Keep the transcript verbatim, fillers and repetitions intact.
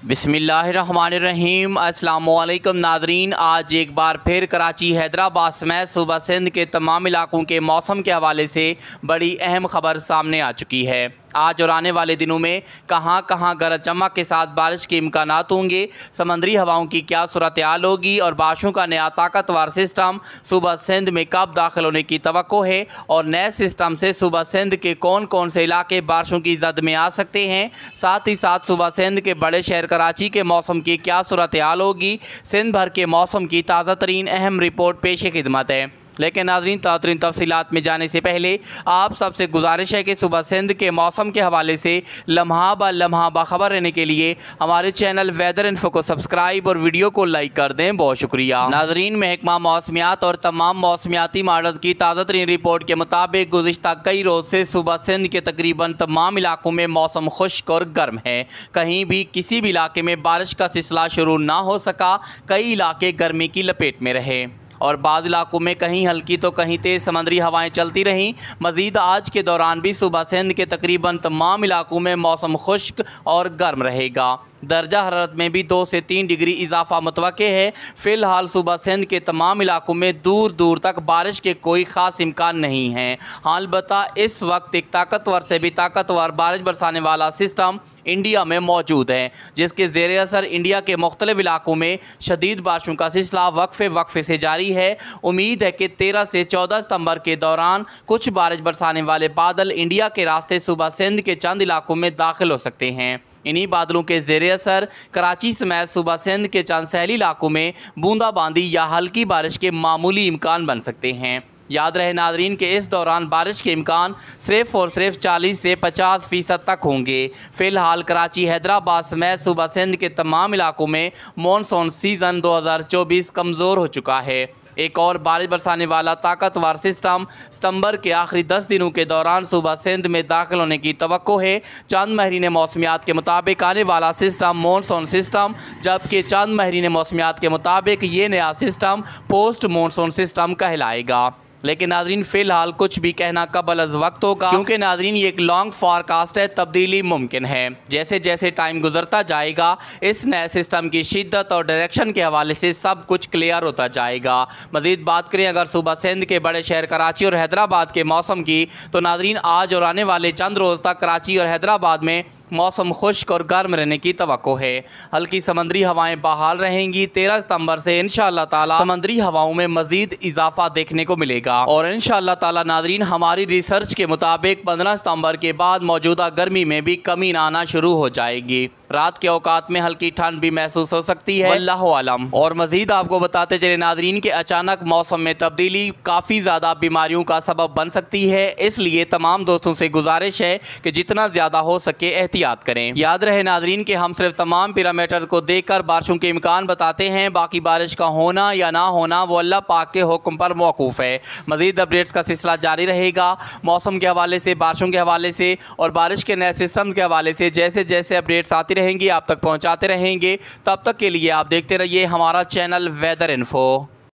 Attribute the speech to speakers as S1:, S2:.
S1: बिस्मिल्लाहिर्रहमानिर्रहीम। अस्सलामुअलैकुम नाज़रीन, आज एक बार फिर कराची, हैदराबाद समेत सूबा सिंध के तमाम इलाकों के मौसम के हवाले से बड़ी अहम खबर सामने आ चुकी है। आज और आने वाले दिनों में कहां कहां गरज चमक के साथ बारिश के इम्कानात होंगे, समंदरी हवाओं की क्या सूरत हाल होगी और बारिशों का नया ताकतवर सिस्टम सूबा सिंध में कब दाखिल होने की तवक्को है और नए सिस्टम से सूबा सिंध के कौन कौन से इलाके बारिशों की जद में आ सकते हैं। साथ ही साथ सूबा सिंध के बड़े शहर कराची के मौसम की क्या सूरत हाल होगी। सिंध भर के मौसम की ताज़ा तरीन अहम रिपोर्ट पेश खिदमत है। लेकिन नाज़रीन, ताज़ा तफसीलात में जाने से पहले आप सबसे गुजारिश है कि सूबा सिंध के मौसम के हवाले से लम्हा ब लम्हा बाखबर रहने के लिए हमारे चैनल वेदर इन्फो को सब्सक्राइब और वीडियो को लाइक कर दें। बहुत शुक्रिया। नाज़रीन, महकमा मौसमियात और तमाम मौसमियाती मॉडल्स की ताज़ा तरीन रिपोर्ट के मुताबिक गुज़िश्ता कई रोज़ से सूबा सिंध के तकरीबन तमाम इलाकों में मौसम खुश्क और गर्म है। कहीं भी किसी भी इलाके में बारिश का सिलसिला शुरू ना हो सका। कई इलाके गर्मी की लपेट में रहे और बाद इलाकों में कहीं हल्की तो कहीं तेज़ समंदरी हवाएं चलती रहीं। मज़ीद आज के दौरान भी सूबा सिंध के तकरीबन तमाम इलाकों में मौसम खुश्क और गर्म रहेगा। दर्जा हरारत में भी दो से तीन डिग्री इजाफा मुतवक्के है। फ़िलहाल सूबा सिंध के तमाम इलाकों में दूर दूर तक बारिश के कोई ख़ास इम्कान नहीं है। अलबत्ता इस वक्त एक ताकतवर से भी ताकतवर बारिश बरसाने वाला सिस्टम इंडिया में मौजूद है, जिसके ज़ेर असर इंडिया के मुख्तलिफ इलाकों में शदीद बारिशों का सिलसिला वक्फे वक्फे से जारी है। उम्मीद है कि तेरह से चौदह सितंबर के दौरान कुछ बारिश बरसाने वाले बादल इंडिया के रास्ते सूबा सिंध के चंद इलाकों में दाखिल हो सकते हैं। इन्हीं बादलों के ज़ेर असर कराची समेत सूबा सिंध के चंद सहली इलाकों में बूंदाबांदी या हल्की बारिश के मामूली इम्कान बन सकते हैं। याद रहे नाजरीन के इस दौरान बारिश के इम्कान सिर्फ और सिर्फ चालीस से पचास फ़ीसद तक होंगे। फ़िलहाल कराची, हैदराबाद समेत सूबा सिंध के तमाम इलाकों में मानसून सीज़न दो हज़ार चौबीस कमज़ोर हो चुका है। एक और बारिश बरसाने वाला ताकतवर सिस्टम सितंबर के आखिरी दस दिनों के दौरान सूबा सिंध में दाखिल होने की तवक्को है। चंद माहिरीन मौसमियात के मुताबिक आने वाला सिस्टम मानसून सिस्टम, जबकि चंद माहिरीन मौसमियात के मुताबिक ये नया सिस्टम पोस्ट मानसून सिस्टम कहलाएगा। लेकिन नाजरीन, फ़िलहाल कुछ भी कहना कबल अज़ वक्त होगा, क्योंकि नाजरीन ये एक लॉन्ग फॉरकास्ट है, तब्दीली मुमकिन है। जैसे जैसे टाइम गुजरता जाएगा इस नए सिस्टम की शिद्दत और डायरेक्शन के हवाले से सब कुछ क्लियर होता जाएगा। मज़ीद बात करें अगर सूबा सिंध के बड़े शहर कराची और हैदराबाद के मौसम की, तो नाजरीन आज और आने वाले चंद रोज़ तक कराची और हैदराबाद में मौसम खुश्क और गर्म रहने की तवक्को है। हल्की समंदरी हवाएं बहाल रहेंगी। तेरह सितंबर से इंशाअल्लाह ताला समंदरी हवाओं में मजीद इजाफा देखने को मिलेगा और इंशाअल्लाह ताला नाजरीन हमारी रिसर्च के मुताबिक पंद्रह सितंबर के बाद मौजूदा गर्मी में भी कमी आना शुरू हो जाएगी। रात के औकात में हल्की ठंड भी महसूस हो सकती है, अल्लाहु आलम। और मजीद आपको बताते चले नाजरीन के अचानक मौसम में तब्दीली काफ़ी ज़्यादा बीमारियों का सबब बन सकती है, इसलिए तमाम दोस्तों से गुजारिश है कि जितना ज़्यादा हो सके एहतियात करें। याद रहे नाजरीन कि हम सिर्फ तमाम पैरामीटर को देखकर बारिशों के इम्कान बताते हैं, बाकी बारिश का होना या ना होना वो अल्लाह पाक के हुक्म पर मौकूफ़ है। मजीद अपडेट्स का सिलसिला जारी रहेगा मौसम के हवाले से, बारिशों के हवाले से और बारिश के नए सिस्टम के हवाले से। जैसे जैसे अपडेट्स आती रहेंगी आप तक पहुंचाते रहेंगे। तब तक के लिए आप देखते रहिए हमारा चैनल वेदर इन्फो।